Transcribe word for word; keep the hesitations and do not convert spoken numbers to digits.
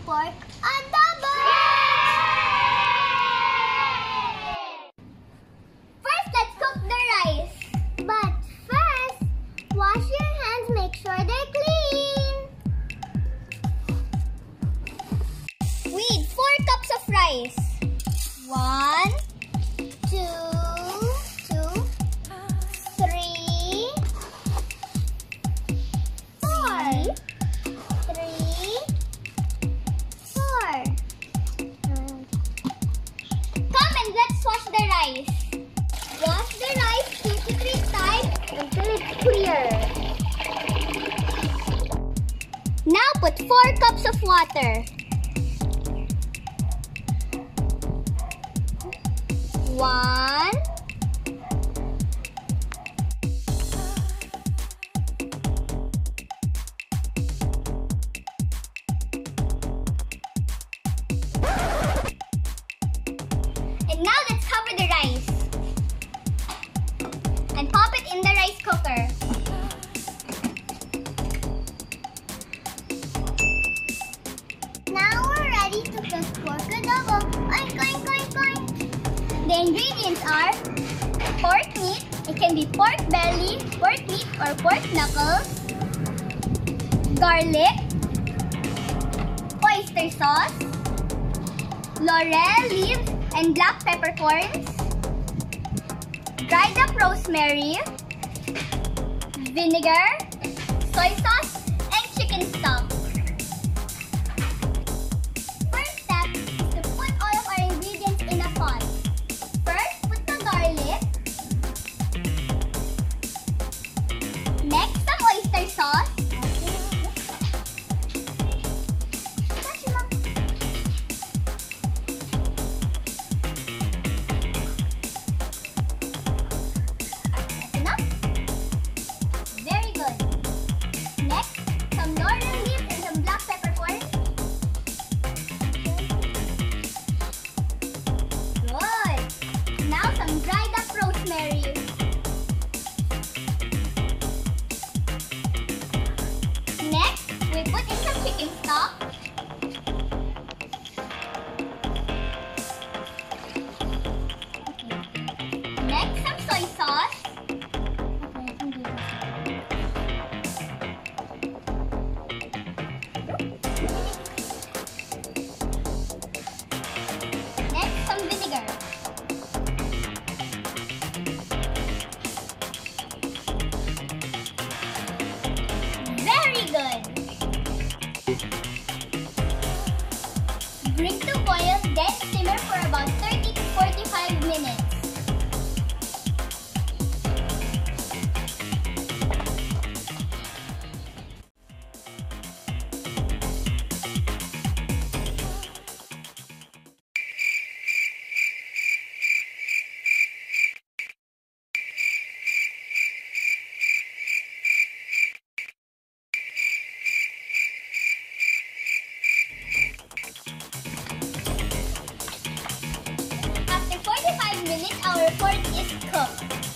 pork adobo! First, let's cook the rice. But first, wash your hands, make sure they're clean. We need four cups of rice. One, two, two, three, four. Three, four. Come and let's wash the rice. Wash the rice two to three times until it's clear. Now put four cups of water. One. And now let's cover the rice. And pop it in the rice cooker. Now we're ready to cook pork adobo. Oink, oink, oink, oink. The ingredients are pork meat. It can be pork belly, pork meat, or pork knuckles. Garlic. Oyster sauce. Laurel leaves and black peppercorns. Dried up rosemary. Vinegar. Soy sauce. And chicken stock. First step is to put all of our ingredients in a pot. First, put the garlic. Next, some oyster sauce. Enough? Very good. Next, some laurel leaves and some black peppercorns. Good. Now some dried up rosemary. Next, we put in some chicken stock. Next, some soy sauce. Next, some vinegar. Very good. Bring to boil, then simmer for about thirty to forty-five minutes. After forty-five minutes, our pork is cooked.